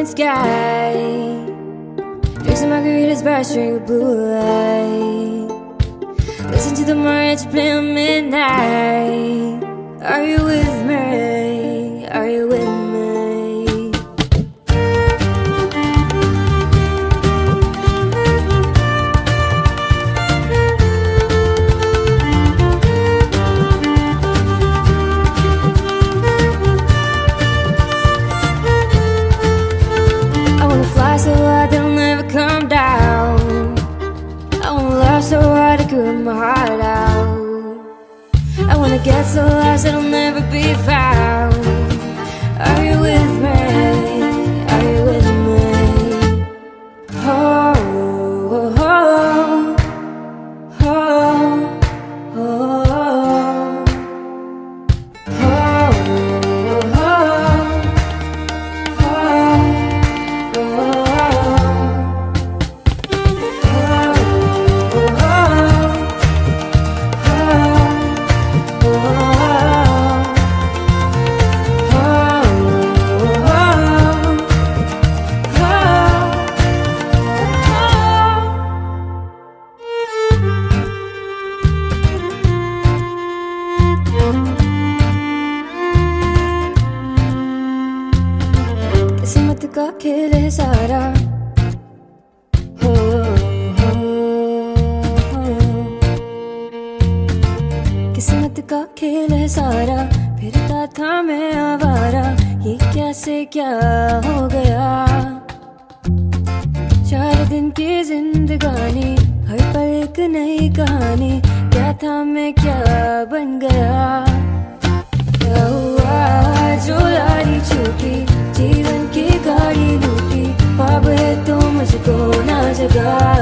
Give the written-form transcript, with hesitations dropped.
night sky. Drink some margaritas by a string of blue light. Listen to the mariachi play on midnight. Are you with me? Are you with me? So hard that I'll never come down. I wanna laugh so hard I could rip my heart out. I wanna get so lost that I'll never be found. Are you with me? Are you with me? Oh, oh, oh, oh, oh. किस्मत का खेल है सारा, हो, हो, हो। किस्मत का खेल है सारा, फिरता था मैं आवारा, ये क्या से क्या हो गया। 4 दिन की जिंदगानी, हर पल एक नई कहानी, क्या था मैं क्या बन गया। क्या हुआ जो लारी छूटी, जीवन की गाड़ी लूटी, ख्वाब है तो मुझको ना जगा।